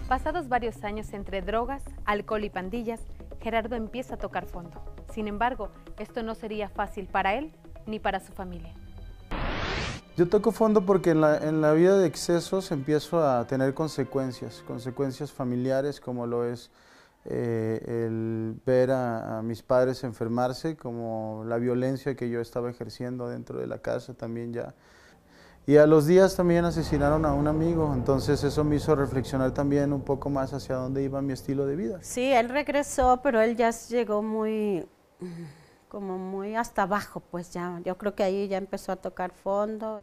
Pasados varios años entre drogas, alcohol y pandillas, Gerardo empieza a tocar fondo. Sin embargo, esto no sería fácil para él ni para su familia. Yo toco fondo porque en la vida de excesos empiezo a tener consecuencias familiares, como lo es el ver a mis padres enfermarse, como la violencia que yo estaba ejerciendo dentro de la casa también ya. Y a los días también asesinaron a un amigo, entonces eso me hizo reflexionar también un poco más hacia dónde iba mi estilo de vida. Sí, él regresó, pero él ya llegó como muy hasta abajo, pues ya, yo creo que ahí ya empezó a tocar fondo.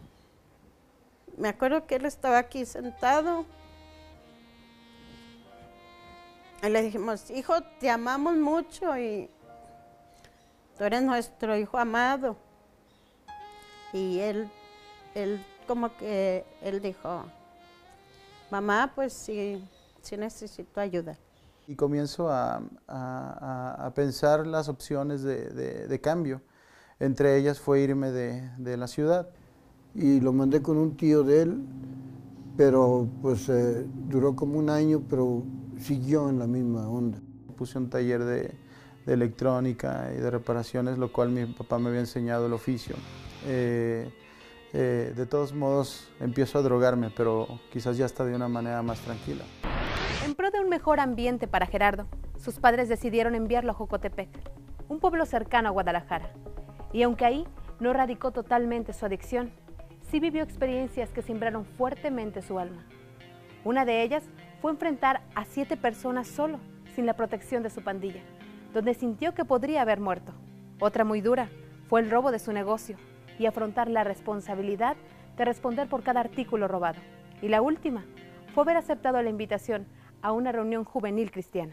Me acuerdo que él estaba aquí sentado y le dijimos, hijo, te amamos mucho y tú eres nuestro hijo amado. Y él como que él dijo, mamá, pues sí necesito ayuda. Y comienzo a pensar las opciones de cambio. Entre ellas fue irme de la ciudad. Y lo mandé con un tío de él, pero pues duró como un año, pero siguió en la misma onda. Puse un taller de electrónica y de reparaciones, lo cual mi papá me había enseñado el oficio. De todos modos empiezo a drogarme, pero quizás ya está de una manera más tranquila. En pro de un mejor ambiente para Gerardo, sus padres decidieron enviarlo a Jocotepec, un pueblo cercano a Guadalajara. Y aunque ahí no radicó totalmente su adicción, sí vivió experiencias que sembraron fuertemente su alma. Una de ellas fue enfrentar a 7 personas solo, sin la protección de su pandilla, donde sintió que podría haber muerto. Otra muy dura fue el robo de su negocio y afrontar la responsabilidad de responder por cada artículo robado. Y la última fue haber aceptado la invitación a una reunión juvenil cristiana.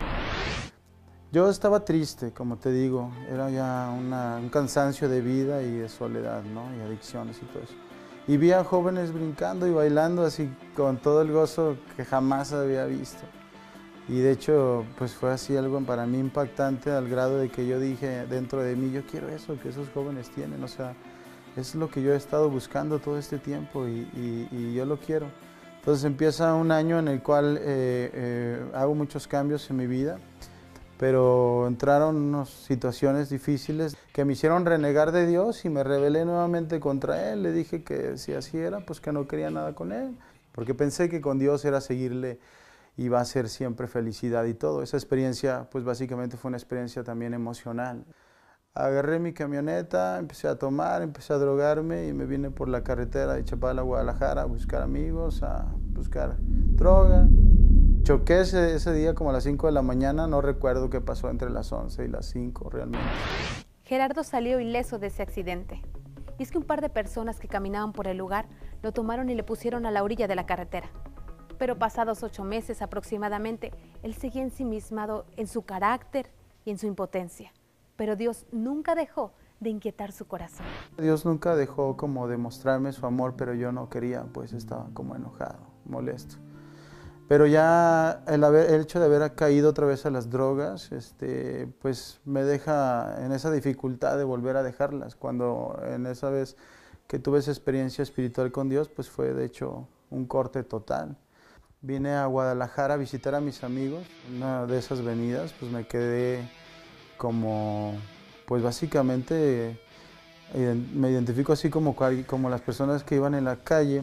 Yo estaba triste, como te digo, era ya un cansancio de vida y de soledad, ¿no? Y adicciones y todo eso. Y vi a jóvenes brincando y bailando así con todo el gozo que jamás había visto. Y de hecho, pues fue así algo para mí impactante al grado de que yo dije dentro de mí, yo quiero eso que esos jóvenes tienen, o sea, es lo que yo he estado buscando todo este tiempo y yo lo quiero. Entonces empieza un año en el cual hago muchos cambios en mi vida, pero entraron unas situaciones difíciles que me hicieron renegar de Dios y me rebelé nuevamente contra Él. Le dije que si así era, pues que no quería nada con Él, porque pensé que con Dios era seguirle y va a ser siempre felicidad y todo. Esa experiencia, pues básicamente fue una experiencia también emocional. Agarré mi camioneta, empecé a tomar, empecé a drogarme y me vine por la carretera de Chapala a Guadalajara a buscar amigos, a buscar droga. Choqué ese día como a las 5 de la mañana, no recuerdo qué pasó entre las 11 y las 5 realmente. Gerardo salió ileso de ese accidente. Y es que un par de personas que caminaban por el lugar lo tomaron y le pusieron a la orilla de la carretera. Pero pasados 8 meses aproximadamente, él seguía ensimismado en su carácter y en su impotencia. Pero Dios nunca dejó de inquietar su corazón. Dios nunca dejó como de mostrarme su amor, pero yo no quería, pues estaba como enojado, molesto. Pero ya el hecho de haber caído otra vez a las drogas, pues me deja en esa dificultad de volver a dejarlas. Cuando en esa vez que tuve esa experiencia espiritual con Dios, pues fue de hecho un corte total. Vine a Guadalajara a visitar a mis amigos. Una de esas venidas, pues me quedé como, pues básicamente me identifico así como las personas que iban en la calle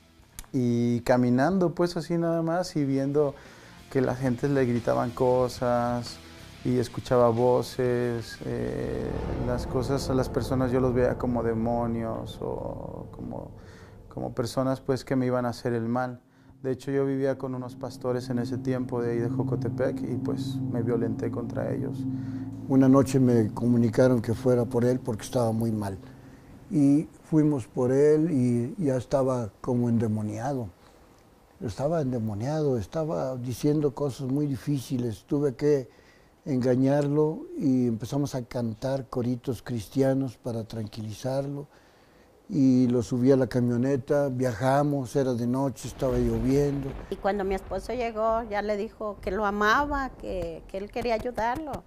y caminando pues así nada más y viendo que la gente le gritaban cosas y escuchaba voces, las cosas a las personas yo los veía como demonios o como personas pues que me iban a hacer el mal. De hecho yo vivía con unos pastores en ese tiempo de ahí de Jocotepec y pues me violenté contra ellos. Una noche me comunicaron que fuera por él porque estaba muy mal. Y fuimos por él y ya estaba como endemoniado. Estaba endemoniado, estaba diciendo cosas muy difíciles. Tuve que engañarlo y empezamos a cantar coritos cristianos para tranquilizarlo. Y lo subí a la camioneta, viajamos, era de noche, estaba lloviendo. Y cuando mi esposo llegó, ya le dijo que lo amaba, que él quería ayudarlo,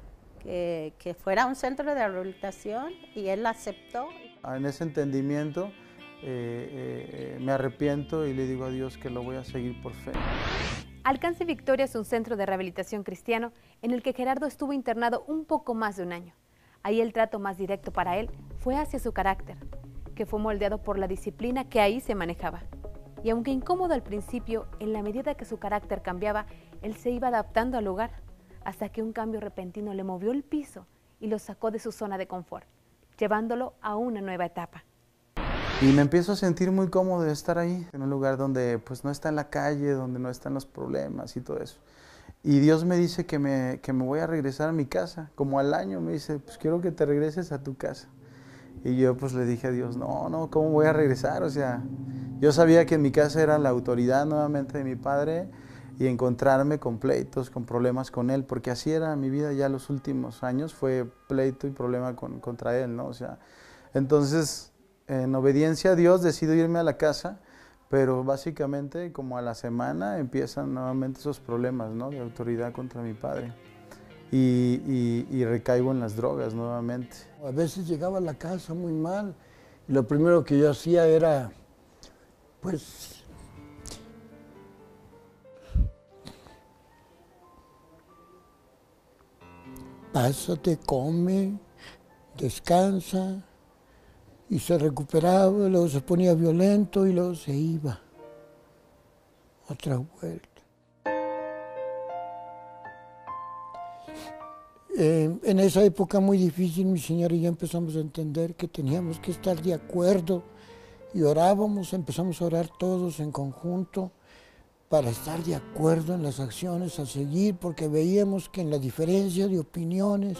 que fuera a un centro de rehabilitación y él aceptó. En ese entendimiento me arrepiento y le digo a Dios que lo voy a seguir por fe. Alcance Victoria es un centro de rehabilitación cristiano en el que Gerardo estuvo internado un poco más de un año. Ahí el trato más directo para él fue hacia su carácter, que fue moldeado por la disciplina que ahí se manejaba. Y aunque incómodo al principio, en la medida que su carácter cambiaba, él se iba adaptando al lugar, hasta que un cambio repentino le movió el piso y lo sacó de su zona de confort, llevándolo a una nueva etapa. Y me empiezo a sentir muy cómodo de estar ahí, en un lugar donde pues no está en la calle, donde no están los problemas y todo eso. Y Dios me dice que me voy a regresar a mi casa, como al año me dice, pues quiero que te regreses a tu casa. Y yo pues le dije a Dios, no, ¿cómo voy a regresar? O sea, yo sabía que en mi casa era la autoridad nuevamente de mi padre y encontrarme con pleitos, con problemas con él, porque así era mi vida ya los últimos años, fue pleito y problema contra él, ¿no? O sea, entonces, en obediencia a Dios decido irme a la casa, pero básicamente como a la semana empiezan nuevamente esos problemas, ¿no? De autoridad contra mi padre. Y recaigo en las drogas nuevamente. A veces llegaba a la casa muy mal y lo primero que yo hacía era, pues, pásate, come, descansa, y se recuperaba, luego se ponía violento y luego se iba. Otra vuelta. En esa época muy difícil, mi señora y yo empezamos a entender que teníamos que estar de acuerdo y orábamos, empezamos a orar todos en conjunto para estar de acuerdo en las acciones a seguir, porque veíamos que en la diferencia de opiniones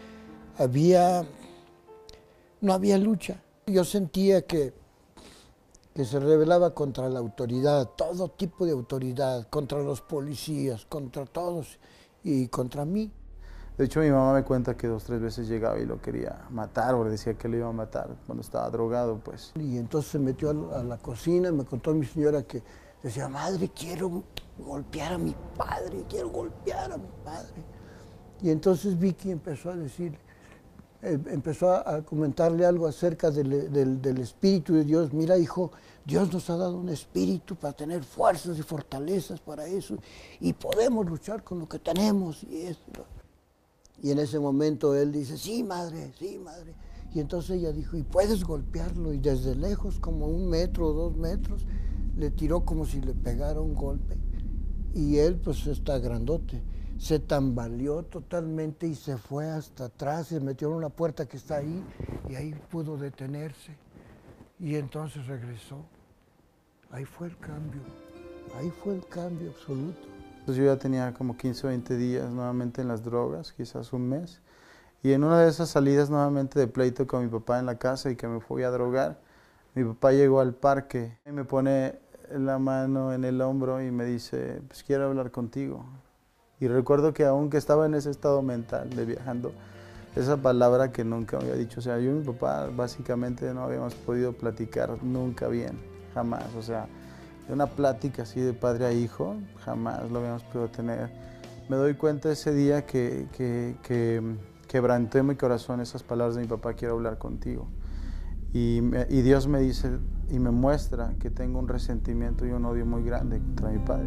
no había lucha. Yo sentía que se rebelaba contra la autoridad, todo tipo de autoridad, contra los policías, contra todos y contra mí. De hecho, mi mamá me cuenta que 2 o 3 veces llegaba y lo quería matar, o le decía que lo iba a matar cuando estaba drogado, pues. Y entonces se metió a la cocina, me contó mi señora que decía, madre, quiero golpear a mi padre, quiero golpear a mi padre. Y entonces Vicky empezó a decirle, empezó a comentarle algo acerca del Espíritu de Dios. Mira, hijo, Dios nos ha dado un espíritu para tener fuerzas y fortalezas para eso, y podemos luchar con lo que tenemos y esto. Y en ese momento él dice, sí, madre, sí, madre. Y entonces ella dijo, ¿y puedes golpearlo? Y desde lejos, como 1 metro o 2 metros, le tiró como si le pegara un golpe. Y él, pues, está grandote, se tambaleó totalmente y se fue hasta atrás, se metió en una puerta que está ahí y ahí pudo detenerse. Y entonces regresó. Ahí fue el cambio absoluto. Entonces yo ya tenía como 15 o 20 días nuevamente en las drogas, quizás 1 mes. Y en una de esas salidas nuevamente de pleito con mi papá en la casa y que me fui a drogar, mi papá llegó al parque y me pone la mano en el hombro y me dice, pues quiero hablar contigo. Y recuerdo que aunque estaba en ese estado mental de viajando, esa palabra que nunca me había dicho, o sea, yo y mi papá básicamente no habíamos podido platicar nunca bien, jamás, o sea, de una plática así de padre a hijo, jamás lo habíamos podido tener. Me doy cuenta ese día que quebranté mi corazón esas palabras de mi papá, quiero hablar contigo. Y Dios me dice y me muestra que tengo un resentimiento y un odio muy grande contra mi padre.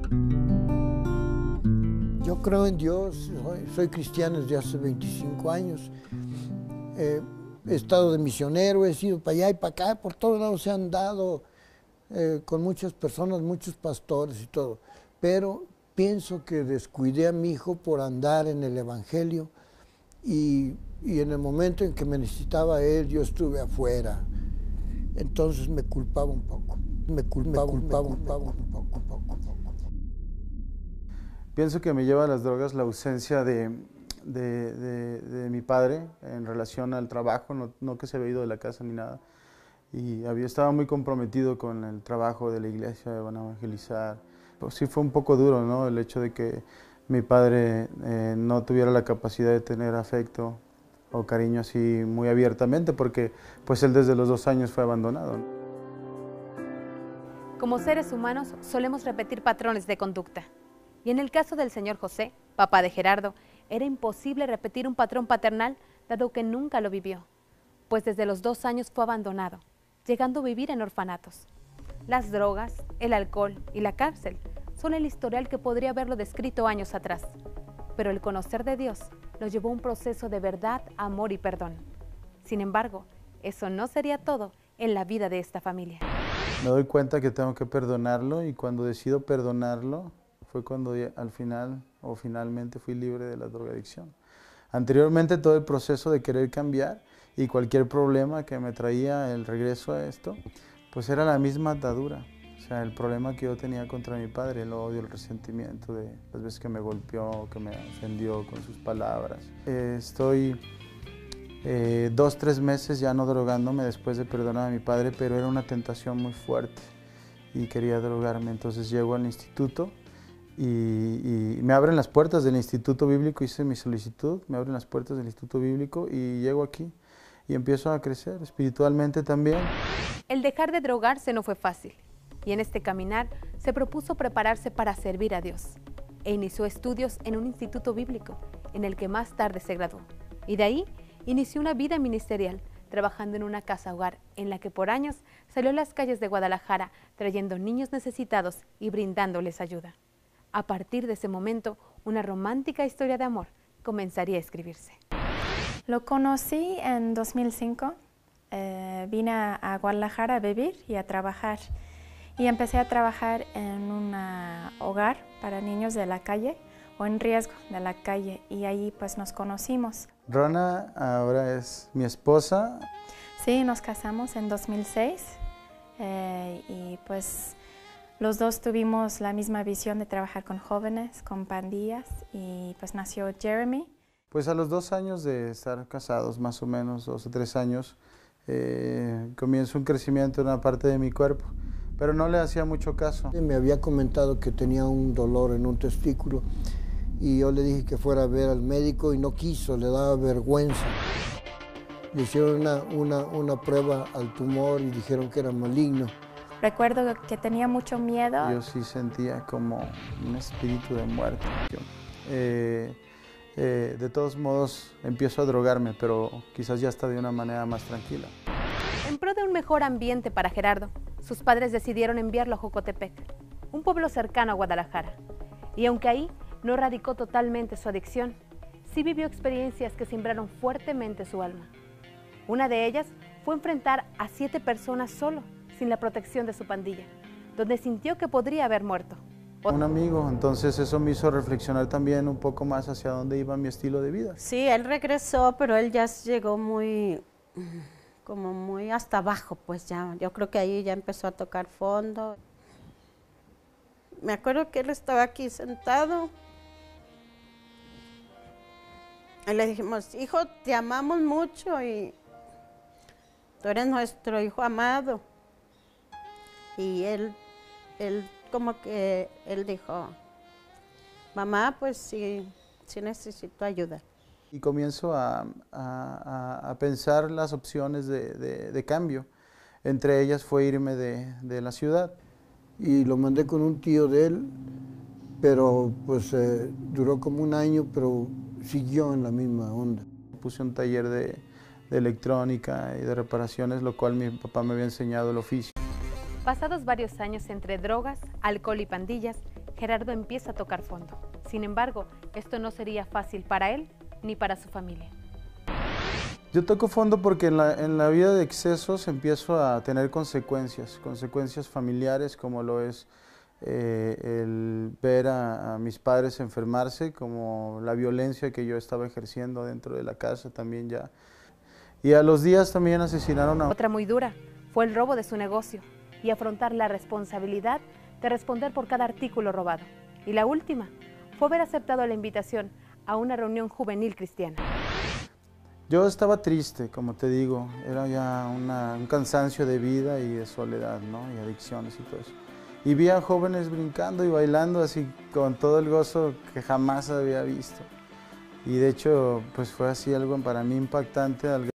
Yo creo en Dios, soy cristiano desde hace 25 años. He estado de misionero, he sido para allá y para acá, por todos lados se han dado con muchas personas, muchos pastores y todo. Pero pienso que descuidé a mi hijo por andar en el Evangelio y en el momento en que me necesitaba él, yo estuve afuera. Entonces me culpaba un poco, me culpaba un poco. Pienso que me lleva a las drogas la ausencia de mi padre en relación al trabajo, no que se había ido de la casa ni nada. Y estaba muy comprometido con el trabajo de la iglesia, de evangelizar. Pues sí fue un poco duro, ¿no? El hecho de que mi padre no tuviera la capacidad de tener afecto o cariño así muy abiertamente, porque pues él desde los 2 años fue abandonado. Como seres humanos solemos repetir patrones de conducta. Y en el caso del señor José, papá de Gerardo, era imposible repetir un patrón paternal dado que nunca lo vivió, pues desde los 2 años fue abandonado, llegando a vivir en orfanatos. Las drogas, el alcohol y la cárcel solo el historial que podría haberlo descrito años atrás. Pero el conocer de Dios lo llevó a un proceso de verdad, amor y perdón. Sin embargo, eso no sería todo en la vida de esta familia. Me doy cuenta que tengo que perdonarlo y cuando decido perdonarlo fue cuando al final o finalmente fui libre de la drogadicción. Anteriormente todo el proceso de querer cambiar y cualquier problema que me traía el regreso a esto, pues era la misma atadura. O sea, el problema que yo tenía contra mi padre, el odio, el resentimiento de las veces que me golpeó, que me ofendió con sus palabras. Estoy 2, 3 meses ya no drogándome después de perdonar a mi padre, pero era una tentación muy fuerte y quería drogarme. Entonces llego al instituto y me abren las puertas del Instituto Bíblico, hice mi solicitud, me abren las puertas del Instituto Bíblico y llego aquí y empiezo a crecer espiritualmente también. El dejar de drogarse no fue fácil y en este caminar se propuso prepararse para servir a Dios e inició estudios en un instituto bíblico en el que más tarde se graduó y de ahí inició una vida ministerial trabajando en una casa hogar en la que por años salió a las calles de Guadalajara trayendo niños necesitados y brindándoles ayuda. A partir de ese momento, una romántica historia de amor comenzaría a escribirse. Lo conocí en 2005, vine a Guadalajara a vivir y a trabajar. Y empecé a trabajar en un hogar para niños de la calle o en riesgo de la calle y ahí pues nos conocimos. Rona ahora es mi esposa. Sí, nos casamos en 2006 y pues los dos tuvimos la misma visión de trabajar con jóvenes, con pandillas y pues nació Jeremy. Pues a los 2 años de estar casados, más o menos 2 o 3 años, comienza un crecimiento en una parte de mi cuerpo, pero no le hacía mucho caso. Me había comentado que tenía un dolor en un testículo y yo le dije que fuera a ver al médico y no quiso, le daba vergüenza. Le hicieron una prueba al tumor y dijeron que era maligno. Recuerdo que tenía mucho miedo. Yo sí sentía como un espíritu de muerte. De todos modos empiezo a drogarme, pero quizás ya está de una manera más tranquila. En pro de un mejor ambiente para Gerardo, sus padres decidieron enviarlo a Jocotepec, un pueblo cercano a Guadalajara. Y aunque ahí no radicó totalmente su adicción, sí vivió experiencias que sembraron fuertemente su alma. Una de ellas fue enfrentar a 7 personas solo, sin la protección de su pandilla, donde sintió que podría haber muerto. Un amigo, entonces eso me hizo reflexionar también un poco más hacia dónde iba mi estilo de vida. Sí, él regresó, pero él ya llegó como muy hasta abajo, pues ya, yo creo que ahí ya empezó a tocar fondo. Me acuerdo que él estaba aquí sentado y le dijimos, hijo, te amamos mucho y tú eres nuestro hijo amado. Y él como que él dijo, mamá, pues sí necesito ayuda. Y comienzo a pensar las opciones de cambio. Entre ellas fue irme de la ciudad. Y lo mandé con un tío de él, pero pues duró como 1 año, pero siguió en la misma onda. Puse un taller de electrónica y de reparaciones, lo cual mi papá me había enseñado el oficio. Pasados varios años entre drogas, alcohol y pandillas, Gerardo empieza a tocar fondo. Sin embargo, esto no sería fácil para él ni para su familia. Yo toco fondo porque en la vida de excesos empiezo a tener consecuencias familiares, como lo es el ver a mis padres enfermarse, como la violencia que yo estaba ejerciendo dentro de la casa también ya. Y a los días también asesinaron a... Otra muy dura fue el robo de su negocio y afrontar la responsabilidad de responder por cada artículo robado. Y la última fue haber aceptado la invitación a una reunión juvenil cristiana. Yo estaba triste, como te digo, era ya un cansancio de vida y de soledad, ¿no? Y adicciones y todo eso. Y vi a jóvenes brincando y bailando así con todo el gozo que jamás había visto. Y de hecho, pues fue así algo para mí impactante.